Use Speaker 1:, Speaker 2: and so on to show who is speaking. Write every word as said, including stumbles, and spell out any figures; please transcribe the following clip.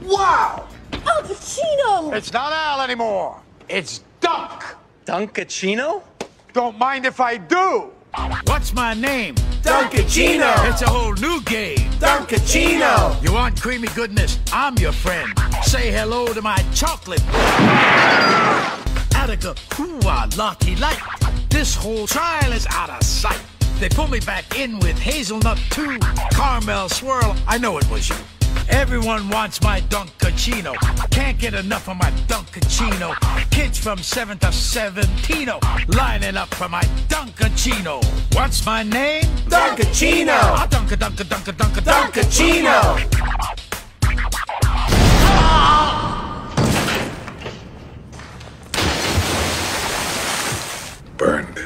Speaker 1: Wow!
Speaker 2: Al Pacino!
Speaker 1: It's not Al anymore. It's Dunk.
Speaker 3: Dunkachino?
Speaker 1: Don't mind if I do.
Speaker 4: What's my name?
Speaker 1: Dunkachino.
Speaker 4: It's a whole new game.
Speaker 1: Dunkachino.
Speaker 4: You want creamy goodness? I'm your friend. Say hello to my chocolate. Attica, hoo-ah, Lottie Light. This whole trial is out of sight. They pull me back in with hazelnut too. Caramel swirl, I know it was you. Everyone wants my Dunkachino. Can't get enough of my Dunkachino. Kids from seven to seventeen lining up for my Dunkachino. What's my name?
Speaker 1: Dunkachino.
Speaker 4: Ah, Dunka, Dunka, Dunka, Dunka,
Speaker 1: Dunkachino.
Speaker 5: Burn.